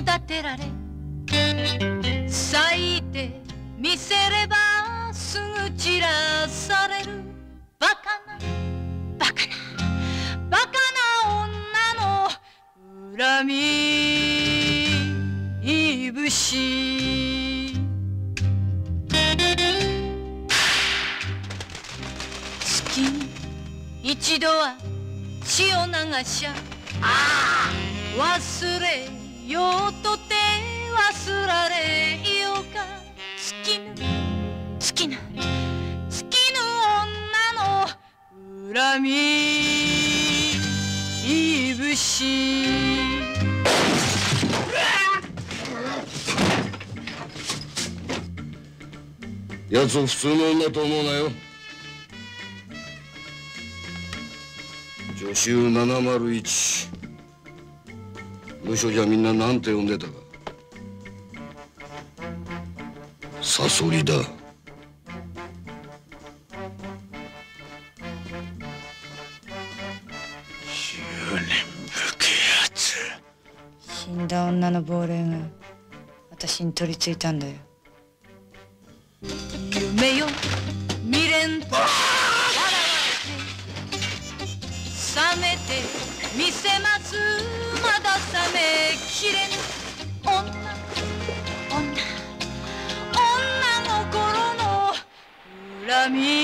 立てられ、咲いて見せればすぐ散らされる。バカなバカなバカな女の恨みいぶし。月に一度は血を流しゃ、忘れようとて忘られようか。尽きぬ尽きぬ尽きぬ女の恨みいぶし。 奴を普通の女と思うなよ。助手701、無所じゃみんななんて呼んでたか。サソリだ。10 年ぶけやつ。 死んだ女の亡霊が私に取り付いたんだよ。 夢よ未練と笑われて、覚めてみせます。まだ覚めきれぬ女心の恨み